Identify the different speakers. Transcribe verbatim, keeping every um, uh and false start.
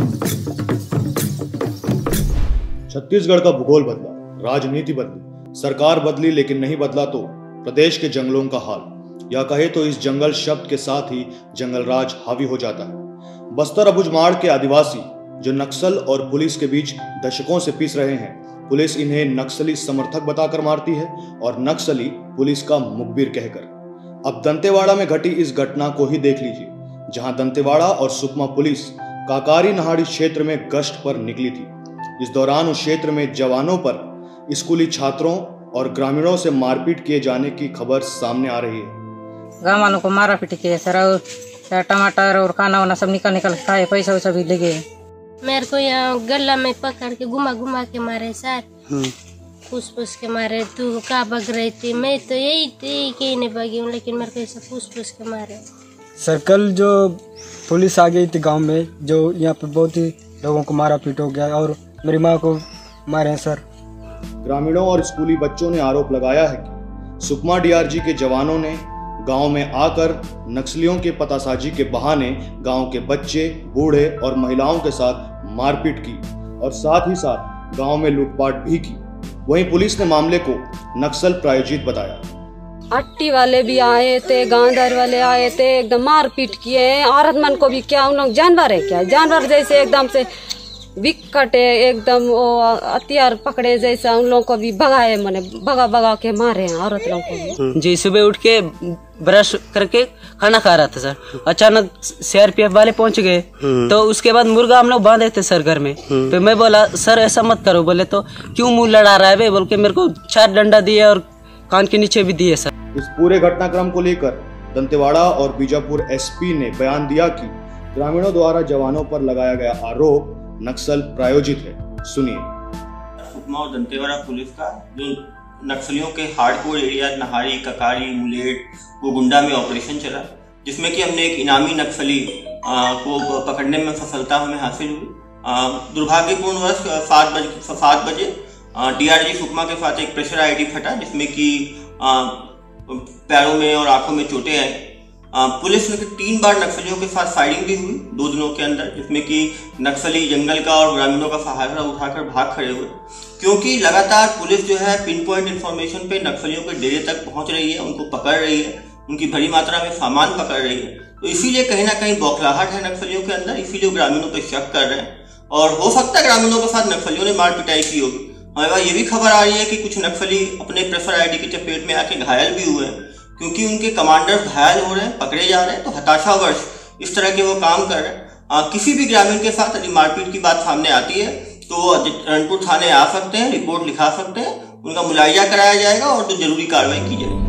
Speaker 1: छत्तीसगढ़ का भूगोल बदला, राजनीति बदली, सरकार बदली, लेकिन नहीं बदला तो प्रदेश के जंगलों का हाल। या कहे तो इस जंगल शब्द के साथ ही जंगल राज हावी हो जाता है। बस्तर अबुझमाड़ के आदिवासी जो नक्सल और पुलिस के बीच दशकों से पीस रहे हैं, पुलिस इन्हें नक्सली समर्थक बताकर मारती है और नक्सली पुलिस का मुखबिर कहकर। अब दंतेवाड़ा में घटी इस घटना को ही देख लीजिए, जहां दंतेवाड़ा और सुकमा पुलिस काकारी नहाड़ी क्षेत्र में गश्त पर निकली थी। इस दौरान उस क्षेत्र में जवानों पर स्कूली छात्रों और ग्रामीणों से मारपीट किए जाने की खबर सामने आ रही है।
Speaker 2: गाँव वालों को मारा पीट किया सर, और टमाटर और खाना वाना सब निकल निकल खाए, पैसा वैसा भी ले गए।
Speaker 3: मेरे को यहाँ गला में पकड़ के घुमा घुमा के मारे सर, पूछ पूछ के मारे। तू का बग रही थी? मैं तो यही थी कि नहीं बगी हूँ, लेकिन मेरे को ऐसा पूछ पूछ के मारे।
Speaker 4: सर कल जो पुलिस आ गई थी गांव में, जो यहाँ पे बहुत ही लोगों को मारा पीट हो गया और मेरी माँ को मारे हैं सर।
Speaker 1: ग्रामीणों और स्कूली बच्चों ने आरोप लगाया है कि सुकमा डीआरजी के जवानों ने गांव में आकर नक्सलियों के पतासाजी के बहाने गांव के बच्चे, बूढ़े और महिलाओं के साथ मारपीट की और साथ ही साथ गांव में लूटपाट भी की। वहीं पुलिस ने मामले को नक्सल प्रायोजित बताया।
Speaker 5: अट्टी वाले भी आए थे, गांधार वाले आए थे, एकदम मारपीट किए। औरत मन को भी क्या, उन लोग जानवर है क्या? जानवर जैसे एकदम से विकट है, एकदम वो हथियार पकड़े जैसा उन लोगों को भी भगाए, मैंने भगा भगा के मारे हैं औरत लोगों को भी।
Speaker 6: जी सुबह उठ के ब्रश करके खाना खा रहा था सर, अचानक सीआरपीएफ वाले पहुंच गए। तो उसके बाद मुर्गा हम लोग बांधे थे सर घर में। फिर मैं बोला सर ऐसा मत करो। बोले तो क्यों मुंह लड़ा रहा है बे? बोल के मेरे को चार डंडा दिए और कान के नीचे भी दिए सर।
Speaker 1: इस पूरे घटनाक्रम को लेकर दंतेवाड़ा और बीजापुर एसपी ने बयान दिया कि ग्रामीणों द्वारा जवानों पर लगाया गया आरोप नक्सल प्रायोजित है। सुनिए।
Speaker 7: सुकमा और दंतेवाड़ा पुलिस का जो नक्सलियों के हार्डकोर एरिया नहारी, ककारी, मुलेट, गोगुंडा में ऑपरेशन चला, जिसमें कि हमने एक इनामी नक्सली आ, को पकड़ने में सफलता हमें हासिल हुई। दुर्भाग्यपूर्णवश सात बजे सात बजे डीआरजी सुकमा के साथ एक प्रेशर आईडी फटा, जिसमें कि पैरों में और आंखों में चोटें आई। पुलिस ने तीन बार नक्सलियों के साथ फायरिंग भी हुई दो दिनों के अंदर, जिसमें कि नक्सली जंगल का और ग्रामीणों का सहारा उठाकर भाग खड़े हुए, क्योंकि लगातार पुलिस जो है पिन पॉइंट इन्फॉर्मेशन पे नक्सलियों के डेरे तक पहुंच रही है, उनको पकड़ रही है, उनकी बड़ी मात्रा में सामान पकड़ रही है। तो इसीलिए कहीं ना कहीं बौखलाहट है नक्सलियों के अंदर, इसीलिए ग्रामीणों पर शक कर रहे हैं। और हो सकता है ग्रामीणों के साथ नक्सलियों ने मार पिटाई की होगी। हमारे ये भी खबर आ रही है कि कुछ नक्सली अपने प्रेशर आईडी की चपेट में आके घायल भी हुए हैं, क्योंकि उनके कमांडर घायल हो रहे हैं, पकड़े जा रहे हैं। तो हताशावश इस तरह के वो काम कर रहे हैं। आ, किसी भी ग्रामीण के साथ यदि मारपीट की बात सामने आती है तो रनपुर थाने आ सकते हैं, रिपोर्ट लिखा सकते हैं, उनका मुलायजा कराया जाएगा और तो जरूरी कार्रवाई की जाएगी।